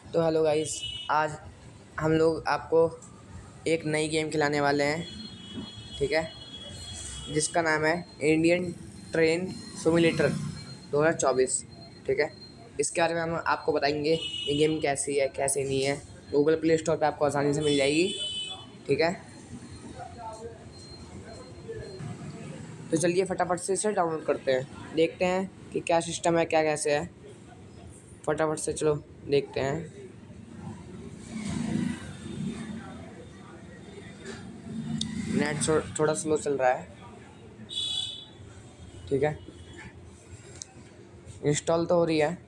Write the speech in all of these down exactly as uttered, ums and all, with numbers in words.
तो hello guys, आज हम लोग आपको एक नई गेम खिलाने वाले हैं, ठीक है, जिसका नाम है इंडियन ट्रेन सिमुलेटर दो हज़ार चौबीस। ठीक है, इसके बारे में हम आपको बताएंगे ये गेम कैसी है कैसे नहीं है। गूगल प्ले स्टोर पे आपको आसानी से मिल जाएगी। ठीक है, तो चलिए फटाफट से इसे डाउनलोड करते हैं, देखते हैं कि क्या सिस्टम है, क्या कैसे है। फटाफट से चलो देखते हैं। नेट थोड़ा स्लो चल रहा है। ठीक है, इंस्टॉल तो हो रही है।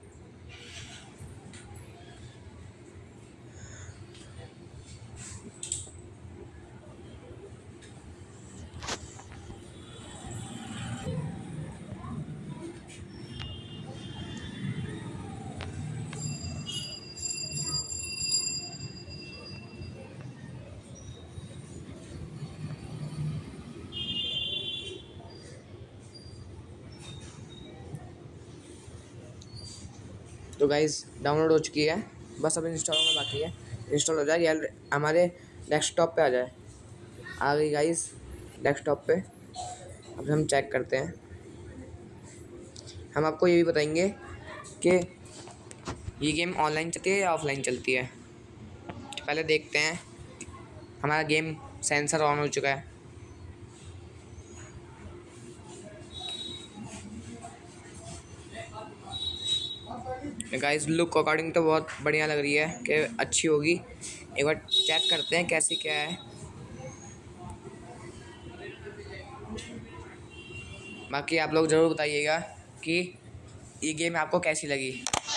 तो गाइस डाउनलोड हो चुकी है, बस अब इंस्टॉल होना बाकी है। इंस्टॉल हो जाए या हमारे डेस्कटॉप पे आ जाए। आ गई गाइस डेस्कटॉप पे। अब हम चेक करते हैं। हम आपको ये भी बताएंगे कि ये गेम ऑनलाइन चलती है या ऑफलाइन चलती है। पहले देखते हैं। हमारा गेम सेंसर ऑन हो चुका है। गाइस लुक अकॉर्डिंग तो बहुत बढ़िया लग रही है कि अच्छी होगी। एक बार चेक करते हैं कैसी क्या है। बाकी आप लोग ज़रूर बताइएगा कि ये गेम आपको कैसी लगी।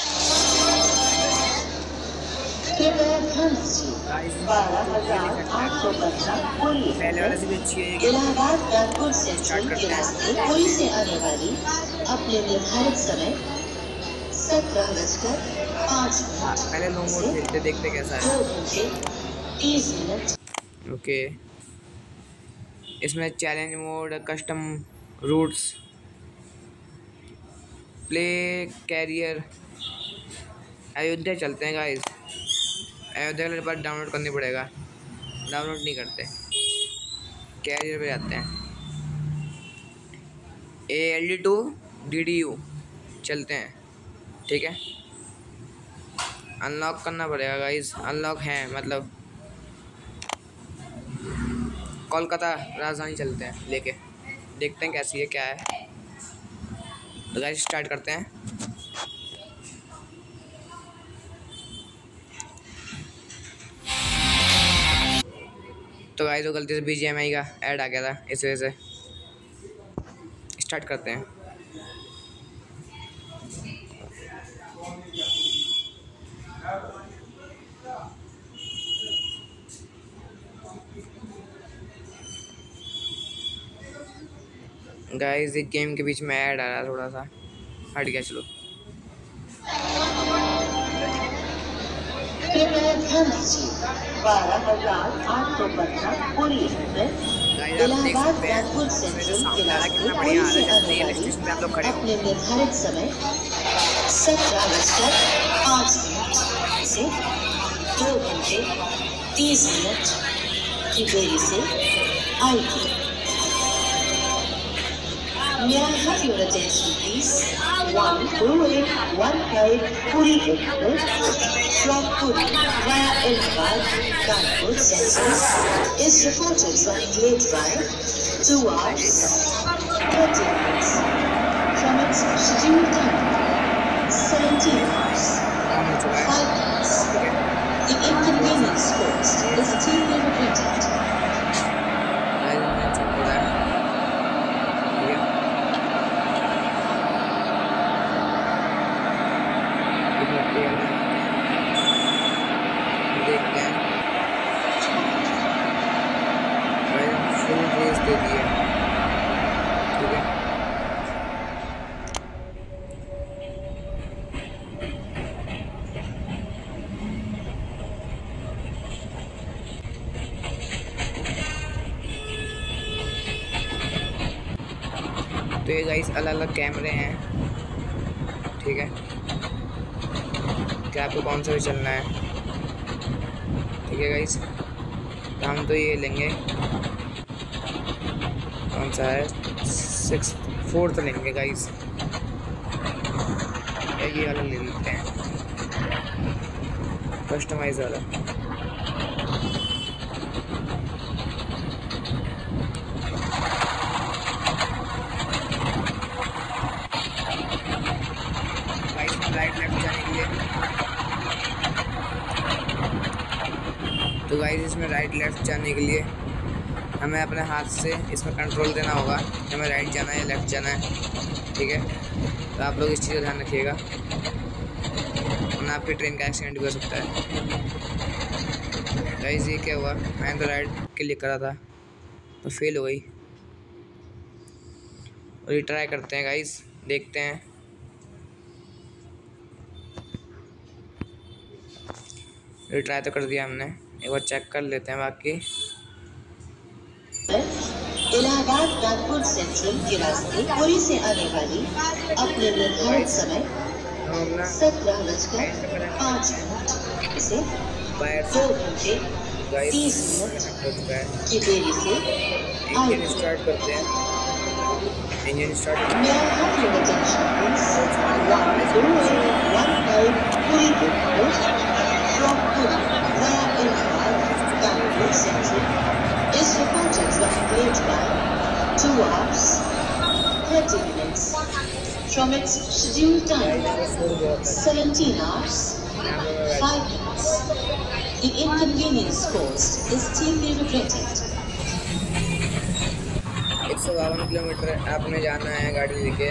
पहले वाले से भी अच्छी है ये गेम। स्टार्ट करते हैं। पुरी से आने वाली अपने निर्धारित समय सत्रह बजकर पाँच मिनट। पहले नो मोड खेलते, देखते कैसा है। तीस मिनट। ओके, इसमें challenge mode, custom routes, play career. Ayodhya चलते हैं गाइस। अयोध्या के बाद डाउनलोड करनी पड़ेगा, डाउनलोड नहीं करते। कैरियर पे जाते हैं। A L D to D D U चलते हैं। ठीक है, अनलॉक करना पड़ेगा गाइस। अनलॉक है मतलब कोलकाता राजधानी चलते हैं लेके, देखते हैं कैसी है क्या है। तो गाइस स्टार्ट करते हैं। तो गाइस वो गलती से बी जी एम आई का ऐड आ गया था, इस वजह से। स्टार्ट करते हैं। गाइस एक गेम के बीच में ऐड आ रहा, थोड़ा सा हट गया। चलो कृपया ध्यान दीजिए, बारह हजार आठ सौ पंद्रह पूरी एक्सप्रेस इलाहाबाद कानपुर सेंट्रल के रास्ते पुरी से आने वाली अपने निर्धारित समय सत्रह बजकर पाँच मिनट से दो घंटे तीस मिनट की देरी से आएगी। May I have your attention, please? one two eight one five Puri Express from Puri via Ahmedabad, Kanpur Central is reported running late by two hours thirty minutes from its scheduled time seventeen hours five minutes. The inconvenience caused is deeply regretted. देखते हैं। Full race दे दी है। ठीक है, तो ये guys अलग अलग कैमरे हैं। ठीक है, कि आपको कौन सा भी चलना है। ठीक है गाइस, तो हम तो ये लेंगे, कौन सा है, सिक्स फोर्थ लेंगे गाइस, या ये वाला ले लेते हैं, कस्टमाइज वाला। राइट लेफ्ट जाने के लिए, तो गाइस इसमें राइट लेफ्ट जाने के लिए हमें अपने हाथ से इसमें कंट्रोल देना होगा कि हमें राइट जाना है या लेफ्ट जाना है। ठीक है, तो आप लोग इस चीज़ का ध्यान रखिएगा, वरना आपकी ट्रेन का एक्सीडेंट भी हो सकता है। गाइस ये क्या हुआ, मैंने तो राइट क्लिक करा था तो फेल हो गई, और ये ट्राई करते हैं गाइस, देखते हैं। ये ट्राई तो कर दिया हमने, एक बार चेक कर लेते हैं बाकी। इलाहाबाद कानपुर सेंट्रल के रास्ते पुरी से आने वाली अपने निर्धारित समय सत्रह बजकर पाँच मिनट से दो घंटे तीस मिनट की देरी से इंजन स्टार्ट करते हैं। Engine start from Puri via Illahabad, Kanpur Central is reported to have late by two hours thirty minutes from its scheduled time seventeen hours five minutes. The inconvenience caused is deeply regretted. एक सौ बावन kilometre आपने जाना है गाड़ी लेके।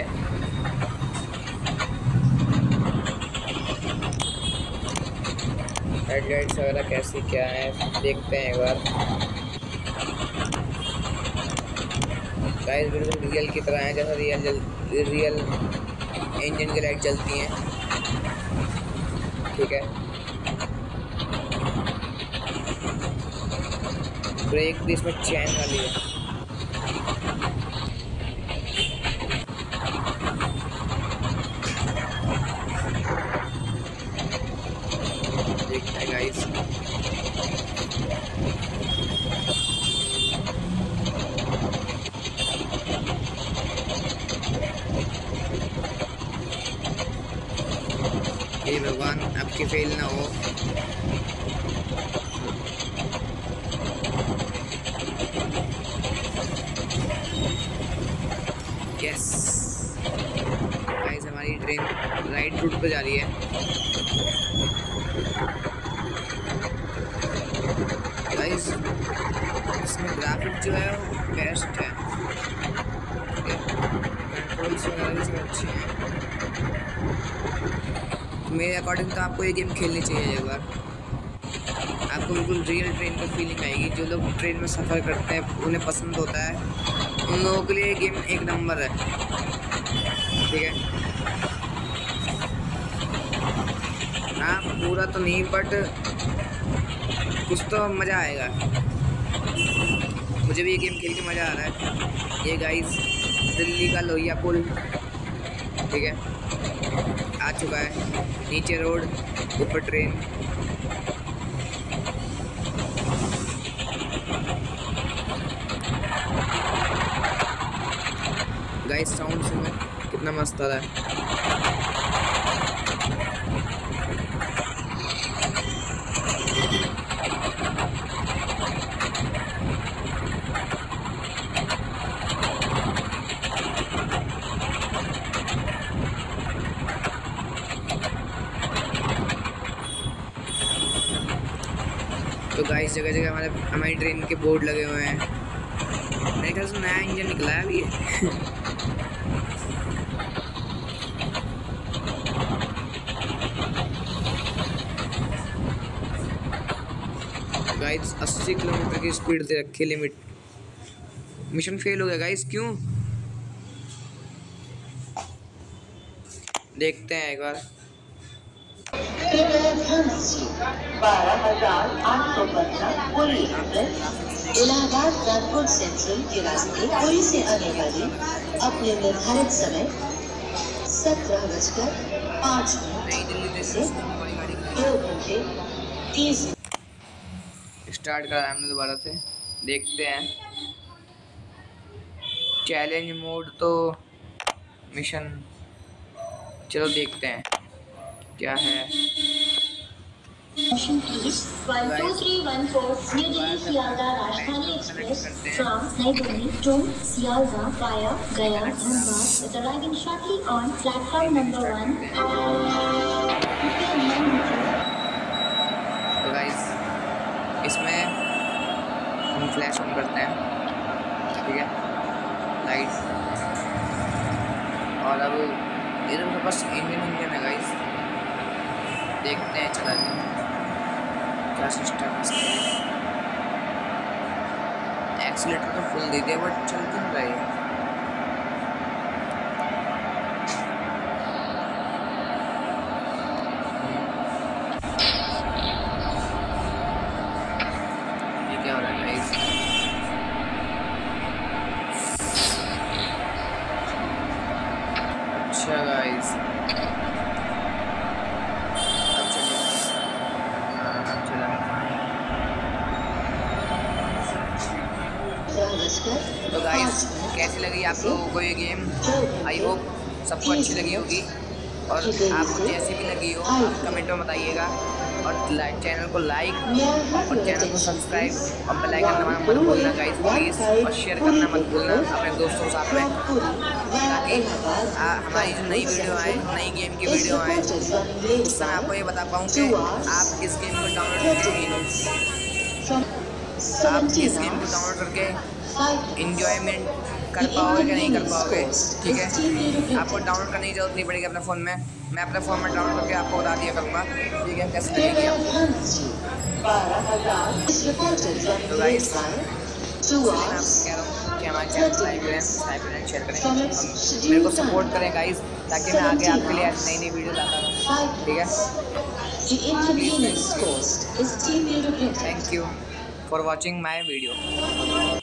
Headlights वगैरह कैसी क्या है देखते हैं एक बार। गाइस बिल्कुल रियल की तरह है, जैसा रियल जल रियल इंजन की लाइट जलती हैं। ठीक है, ब्रेक भी इसमें चैन वाली है। देखते हैं गाइस, हे भगवान आपकी फेल ना हो। यस गाइस, हमारी ट्रेन राइट रूट पे जा रही है। गाइस इसमें ग्राफिक जो है वो बेस्ट है, कंट्रोल्स वगैरह भी सब अच्छे हैं। मेरे अकॉर्डिंग तो आपको ये गेम खेलनी चाहिए एक बार, आपको बिल्कुल रियल ट्रेन का फीलिंग आएगी। जो लोग ट्रेन में सफ़र करते हैं उन्हें पसंद होता है, उन लोगों के लिए ये गेम एक नंबर है। ठीक है, हाँ पूरा तो नहीं बट कुछ तो मज़ा आएगा। मुझे भी ये गेम खेल के मज़ा आ रहा है। ये गाइस दिल्ली का लोहिया पुल, ठीक है, आ चुका है। नीचे रोड, ऊपर ट्रेन। गाइस साउंड सुनो कितना मस्त आ रहा है। तो गाइस जगह जगह हमारे हमारी ट्रेन के बोर्ड लगे हुए हैं। मेरे ख्याल से नया इंजन निकला है अभी। गाइस अस्सी किलोमीटर की स्पीड दे रखी लिमिट। मिशन फेल हो गया गाइस, क्यों देखते हैं एक बार। बारह हजार आठ सौ पंद्रह पुरी एक्सप्रेस इलाहाबाद कानपुर सेंट्रल के रास्ते पुरी से आने वाली अपने निर्धारित समय सत्रह बजकर पाँच मिनट से दो घंटे तीस। स्टार्ट करा हमने दोबारा से, देखते हैं। चैलेंज मोड तो मिशन, चलो देखते हैं क्या है। Attention please, one two three one four New Delhi Sialdah Rajdhani Express from Nai Delhi to Sialdah via Gaya Dhanbad is arriving shortly on platform number one. कृपया ध्यान दीजिए। तो गाइस इसमें हम फ्लैश ऑन करते हैं, ठीक है, लाइट। और अब इधर मेरे पास इंजन इंजन है गाइस, देखते हैं चला के क्या सिस्टम है इसका। एक्सीलेटर तो फुल दे दिया बट चल क्यों रहा है। ये क्या हो रहा है गाइस? अच्छा गाइस अब चलिए, हाँ अब चला। तो गाइस कैसी लगी आप लोगों को ये गेम? आई होप सबको अच्छी लगी होगी, और आपको जैसी भी लगी हो आप कमेंट में बताइएगा। और चैनल को लाइक और चैनल को सब्सक्राइब और बेल आइकन दबाना मत भूलना गाइस प्लीज़, और शेयर करना मत भूलना अपने दोस्तों के साथ में, ताकि हमारी जो नई वीडियो आए, नई गेम की वीडियो आए, उस समय आपको ये बता पाऊँ कि आप इस गेम को डाउनलोड करके आप इस गेम को डाउनलोड करके इंजॉयमेंट कर पाओगे कि नहीं कर पाओगे, ठीक है। आपको डाउनलोड करने की जरूरत नहीं पड़ेगी अपने फ़ोन में, मैं अपने फ़ोन में डाउनलोड करके आपको बता दिया करूँगा, ठीक है, कैसे लगेगी आपको। तो गाइस मैं आपको कह रहा हूँ कि हमारे चैनल को लाइक करें, सब्सक्राइब करें, शेयर करें, मेरे को सपोर्ट करें गाइस, ताकि मैं आगे आपके लिए नई नई वीडियो लाता रहूँ, ठीक है। Thank you for watching my video.